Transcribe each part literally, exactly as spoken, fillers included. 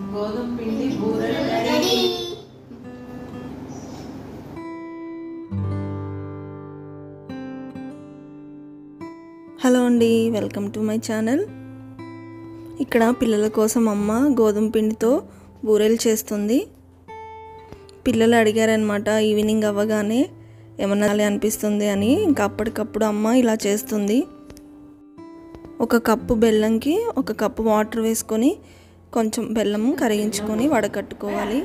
గోధుమ పిండి బూరెలు రెడీ. హలో అండి, వెల్కమ్ టు మై ఛానల్. ఇక్కడ పిల్లల కోసం అమ్మ గోధుమ పిండితో బూరెలు చేస్తుంది. పిల్లలు అడిగారనమాట, ఈవినింగ్ అవ్వగానే ఏమన్నా అనిపిస్తుంది అని. ఇంకా అప్పటికప్పుడు అమ్మ ఇలా చేస్తుంది. ఒక కప్పు బెల్లంకి ఒక కప్పు వాటర్ వేసుకొని కొంచెం బెల్లం కరిగించుకొని వడకట్టుకోవాలి.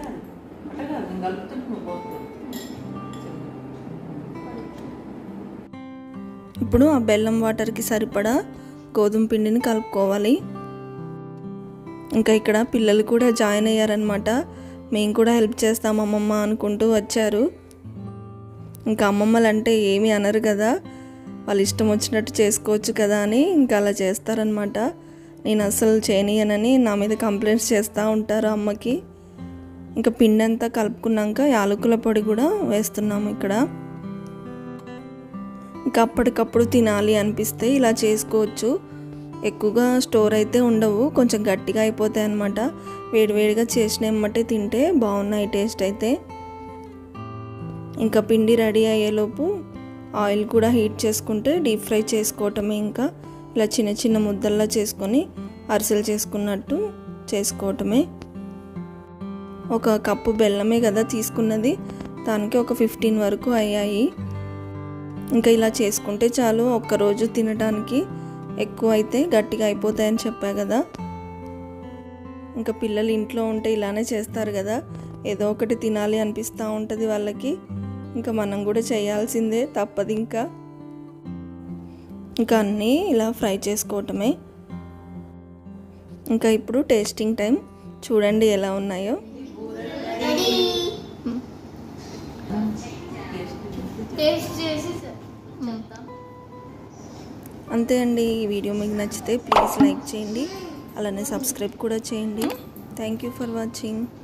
ఇప్పుడు ఆ బెల్లం వాటర్కి సరిపడా గోధుమ పిండిని కలుపుకోవాలి. ఇంకా ఇక్కడ పిల్లలు కూడా జాయిన్ అయ్యారనమాట. మేము కూడా హెల్ప్ చేస్తాం అమ్మమ్మ అనుకుంటూ వచ్చారు. ఇంకా అమ్మమ్మలు అంటే ఏమీ అనరు కదా, వాళ్ళు ఇష్టం వచ్చినట్టు చేసుకోవచ్చు కదా అని ఇంకా అలా చేస్తారనమాట. నేను అసలు చేయనీయనని నా మీద కంప్లైంట్స్ చేస్తూ ఉంటారు అమ్మకి. ఇంకా పిండి అంతా కలుపుకున్నాక యాలకుల పొడి కూడా వేస్తున్నాము ఇక్కడ. ఇంకా అప్పటికప్పుడు తినాలి అనిపిస్తే ఇలా చేసుకోవచ్చు. ఎక్కువగా స్టోర్ అయితే ఉండవు, కొంచెం గట్టిగా అయిపోతాయి అన్నమాట. వేడివేడిగా చేసిన ఎమ్మటే తింటే బాగున్నాయి టేస్ట్ అయితే. ఇంకా పిండి రెడీ అయ్యేలోపు ఆయిల్ కూడా హీట్ చేసుకుంటే డీప్ ఫ్రై చేసుకోవటమే. ఇంకా ఇలా చిన్న చిన్న ముద్దల్లా చేసుకొని అరిసెలు చేసుకున్నట్టు చేసుకోవటమే. ఒక కప్పు బెల్లమే కదా తీసుకున్నది, దానికి ఒక ఫిఫ్టీన్ వరకు అయ్యాయి. ఇంకా ఇలా చేసుకుంటే చాలు, ఒక్కరోజు తినడానికి. ఎక్కువ అయితే గట్టిగా అయిపోతాయని చెప్పా కదా. ఇంకా పిల్లలు ఇంట్లో ఉంటే ఇలానే చేస్తారు కదా, ఏదో ఒకటి తినాలి అనిపిస్తూ ఉంటుంది వాళ్ళకి. ఇంకా మనం కూడా చేయాల్సిందే, తప్పదు. ఇంకా ఇంకా అన్నీ ఇలా ఫ్రై చేసుకోవటమే. ఇంకా ఇప్పుడు టేస్టింగ్ టైం. చూడండి ఎలా ఉన్నాయో. అంతే అండి. ఈ వీడియో మీకు నచ్చితే ప్లీజ్ లైక్ చేయండి, అలానే సబ్స్క్రైబ్ కూడా చేయండి. Thank you for watching.